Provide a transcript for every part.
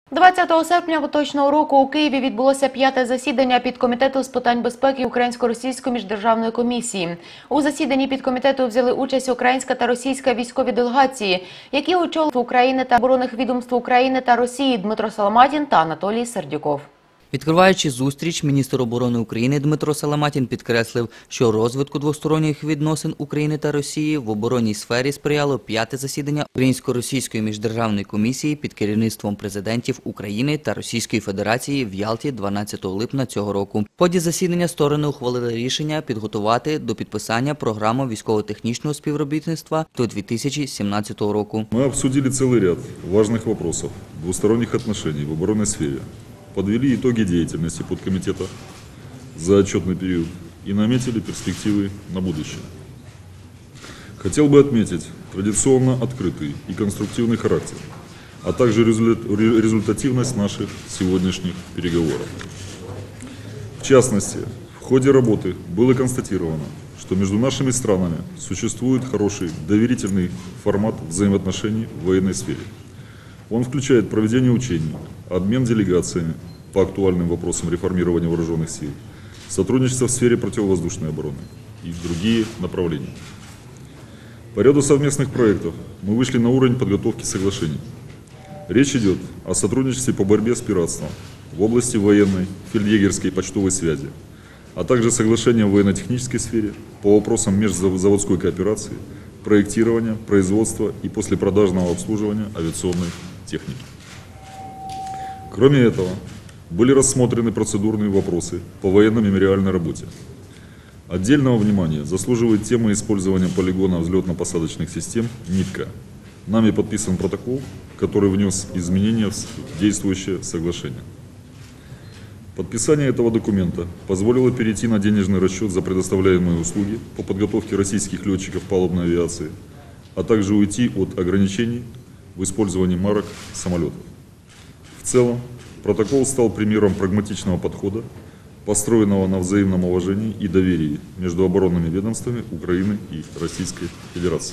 20 серпня поточного року у Києві відбулося 5-те засідання підкомітету з питань безпеки Українсько-російської міждержавної комісії. У засіданні підкомітету взяли участь українська та російська військові делегації, які очолили України та оборонних відомств України та Росії Дмитро Соломатін та Анатолій Сердюков. Відкриваючи зустріч, міністр оборони України Дмитро Соломатін підкреслив, що розвитку двосторонніх відносин України та Росії в оборонній сфері сприяло 5-те засідання Українсько-російської міждержавної комісії під керівництвом президентів України та Російської Федерації в Ялті 12 липня цього року. В ході засідання сторони ухвалили рішення підготувати до підписання програму військово-технічного співробітництва до 2017 року. Ми обсудили цілий ряд важливих питань двосторонніх відносин в оборонній сфері. Подвели итоги деятельности подкомитета за отчетный период и наметили перспективы на будущее. Хотел бы отметить традиционно открытый и конструктивный характер, а также результативность наших сегодняшних переговоров. В частности, в ходе работы было констатировано, что между нашими странами существует хороший доверительный формат взаимоотношений в военной сфере. Он включает проведение учений, обмен делегациями по актуальным вопросам реформирования вооруженных сил, сотрудничество в сфере противовоздушной обороны и другие направления. По ряду совместных проектов мы вышли на уровень подготовки соглашений. Речь идет о сотрудничестве по борьбе с пиратством в области военной, фельдъегерской и почтовой связи, а также соглашения в военно-технической сфере по вопросам межзаводской кооперации, проектирования, производства и послепродажного обслуживания авиационной техники. Кроме этого, были рассмотрены процедурные вопросы по военно-мемориальной работе. Отдельного внимания заслуживает тема использования полигона взлетно-посадочных систем НИТКО. Нами подписан протокол, который внес изменения в действующее соглашение. Подписание этого документа позволило перейти на денежный расчет за предоставляемые услуги по подготовке российских летчиков палубной авиации, а также уйти от ограничений в использовании марок самолетов. В целом, протокол стал примером прагматичного подхода, построенного на взаимном уважении и доверии между оборонными ведомствами Украины и Российской Федерации.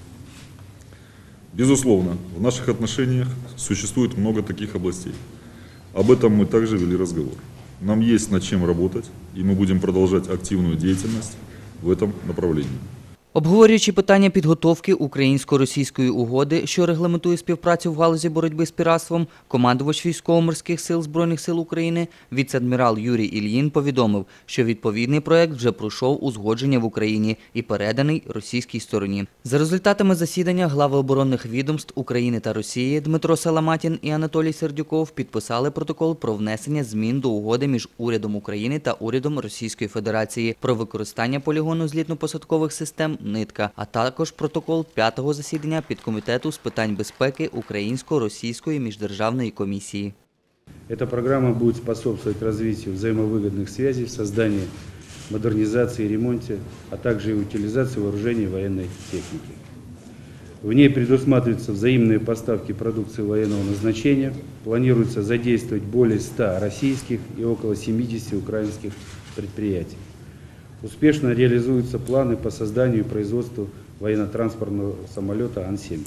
Безусловно, в наших отношениях существует много таких областей. Об этом мы также вели разговор. Нам есть над чем работать, и мы будем продолжать активную деятельность в этом направлении. Обговорюючи питання підготовки українсько-російської угоди, що регламентує співпрацю в галузі боротьби з піратством, командувач військово-морських сил Збройних сил України, віце-адмірал Юрій Ільїн повідомив, що відповідний проект вже пройшов узгодження в Україні і переданий російській стороні. За результатами засідання глави оборонних відомств України та Росії Дмитро Соломатін і Анатолій Сердюков підписали протокол про внесення змін до угоди між урядом України та урядом Російської Федерації про використання полігону злітно-посадкових систем «Нитка», а також протокол 5-го засідання підкомітету з питань безпеки Українсько-російської міждержавної комісії. Эта программа будет способствовать развитию взаимовыгодных связей в создании, модернизации и ремонте, а также и утилизации вооружений и военной техники. В ней предусматриваются взаимные поставки продукции военного назначения, планируется задействовать более 100 российских и около 70 украинских предприятий. Успешно реализуются планы по созданию и производству военно-транспортного самолета Ан-70.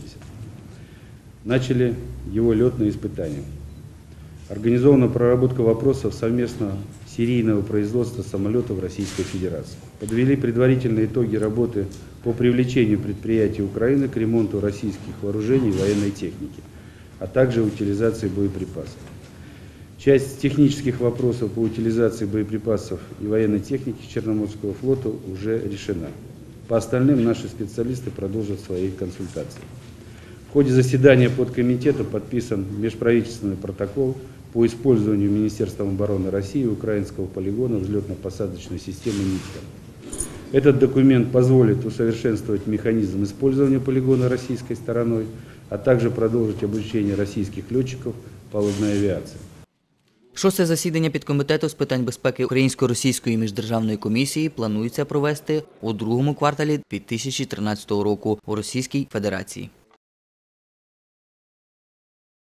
Начали его летные испытания. Организована проработка вопросов совместного серийного производства самолетов Российской Федерации. Подвели предварительные итоги работы по привлечению предприятий Украины к ремонту российских вооружений и военной техники, а также утилизации боеприпасов. Часть технических вопросов по утилизации боеприпасов и военной техники Черноморского флота уже решена. По остальным наши специалисты продолжат свои консультации. В ходе заседания подкомитета подписан межправительственный протокол по использованию Министерством обороны России украинского полигона взлетно-посадочной системы НИТКО. Этот документ позволит усовершенствовать механизм использования полигона российской стороной, а также продолжить обучение российских летчиков палубной авиации. 6-те засідання підкомітету з питань безпеки Українсько-російської міждержавної комісії планується провести у другому кварталі 2013 року у Російській Федерації.